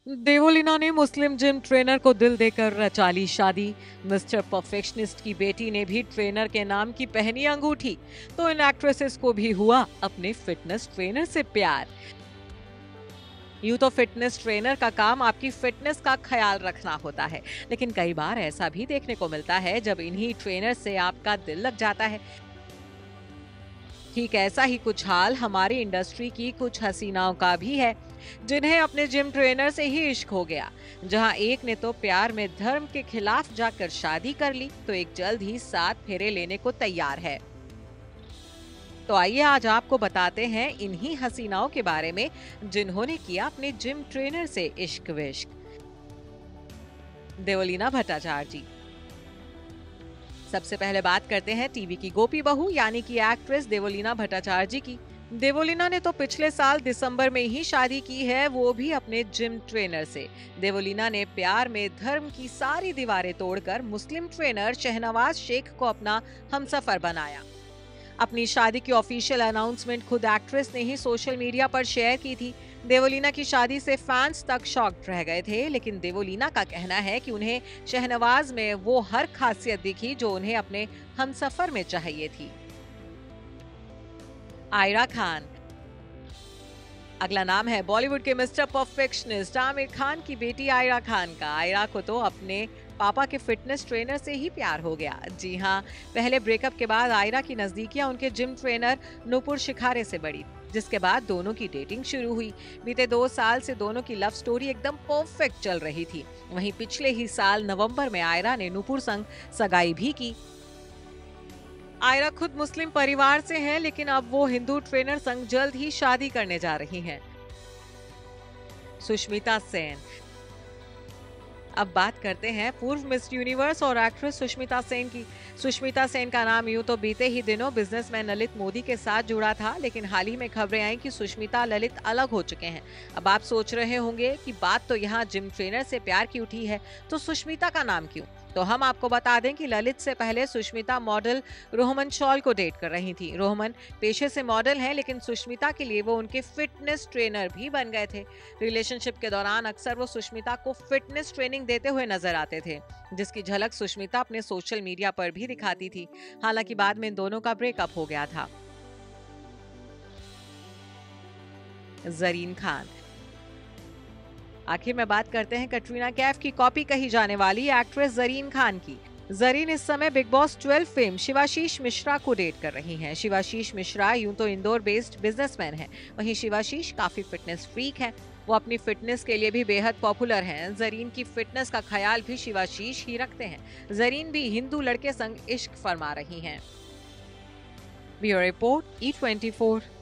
देवोलीना ने मुस्लिम gym trainer को दिल देकर रचा ली शादी। मिस्टर परफेक्शनिस्ट की बेटी ने भी ट्रेनर के नाम की पहनी अंगूठी। तो इन एक्ट्रेसेस को भी हुआ अपने फिटनेस ट्रेनर से प्यार। यूं तो फिटनेस ट्रेनर का काम आपकी फिटनेस का ख्याल रखना होता है, लेकिन कई बार ऐसा भी देखने को मिलता है जब इन्हीं ट्रेनर से आपका दिल लग जाता है। ठीक ऐसा ही कुछ हाल हमारी इंडस्ट्री की कुछ हसीनाओं का भी है, जिन्हें अपने जिम ट्रेनर से ही इश्क हो गया। जहां एक ने तो प्यार में धर्म के खिलाफ जाकर शादी कर ली, तो एक जल्द ही 7 फेरे लेने को तैयार है। तो आइए आज आपको बताते हैं इन्हीं हसीनाओं के बारे में, जिन्होंने किया अपने जिम ट्रेनर से इश्क विश्क। देवलीना भट्टाचार्य जी। सबसे पहले बात करते हैं टीवी की गोपी बहू यानी कि एक्ट्रेस देवोलीना भट्टाचार्य जी की। देवोलीना ने तो पिछले साल दिसंबर में ही शादी की है, वो भी अपने जिम ट्रेनर से। देवोलीना ने प्यार में धर्म की सारी दीवारें तोड़कर मुस्लिम ट्रेनर शहनवाज शेख को अपना हमसफर बनाया। अपनी शादी की ऑफिशियल अनाउंसमेंट खुद एक्ट्रेस ने ही सोशल मीडिया पर शेयर की थी। देवोलीना की शादी से फैंस तक शॉक्ड रह गए थे, लेकिन देवोलीना का कहना है कि उन्हें शहनवाज में वो हर खासियत दिखी जो उन्हें अपने हमसफर में चाहिए थी। आयरा खान। अगला नाम है बॉलीवुड के मिस्टर परफेक्शनिस्ट आमिर खान की बेटी आयरा खान का। आयरा को तो अपने पापा के फिटनेस ट्रेनर से ही प्यार हो गया। जी हाँ, पहले ब्रेकअप के बाद आयरा की नजदीकियां उनके जिम ट्रेनर नूपुर शिखारे से बढ़ी, जिसके बाद दोनों की डेटिंग शुरू हुई। बीते 2 साल से दोनों की लव स्टोरी एकदम परफेक्ट चल रही थी। वहीं पिछले ही साल नवंबर में आयरा ने नूपुर संग सगाई भी की। आयरा खुद मुस्लिम परिवार से हैं, लेकिन अब वो हिंदू ट्रेनर संग जल्द ही शादी करने जा रही हैं। सुष्मिता सेन। अब बात करते हैं पूर्व मिस यूनिवर्स और एक्ट्रेस सुष्मिता सेन की। सुष्मिता सेन का नाम यूं तो बीते ही दिनों बिजनेसमैन ललित मोदी के साथ जुड़ा था, लेकिन हाल ही में खबरें आई कि सुष्मिता ललित अलग हो चुके हैं। अब आप सोच रहे होंगे कि बात तो यहाँ जिम ट्रेनर से प्यार की उठी है, तो सुष्मिता का नाम क्यों? तो हम आपको बता दें कि ललित से पहले सुष्मिता मॉडल रोहमन शॉल को डेट कर रही थी। रोहमन पेशे से मॉडल हैं, लेकिन सुष्मिता के लिए वो उनके फिटनेस ट्रेनर भी बन गए थे। रिलेशनशिप के दौरान अक्सर वो सुष्मिता को फिटनेस ट्रेनिंग देते हुए नजर आते थे, जिसकी झलक सुष्मिता अपने सोशल मीडिया पर भी दिखाती थी। हालांकि बाद में इन दोनों का ब्रेकअप हो गया था। जरीन खान। आखिर में बात करते हैं कटरीना कैफ की कॉपी कही जाने वाली एक्ट्रेस जरीन खान की। जरीन इस समय बिग बॉस 12 फेम शिवाशीष मिश्रा को डेट कर रही हैं। शिवाशीष मिश्रा यूं तो इंदौर बेस्ड बिजनेसमैन हैं, वहीं शिवाशीष काफी फिटनेस फ्रीक हैं। वो अपनी फिटनेस के लिए भी बेहद पॉपुलर हैं। जरीन की फिटनेस का ख्याल भी शिवाशीष ही रखते हैं। जरीन भी हिंदू लड़के संग इश्क फरमा रही हैं। Bureau report E24।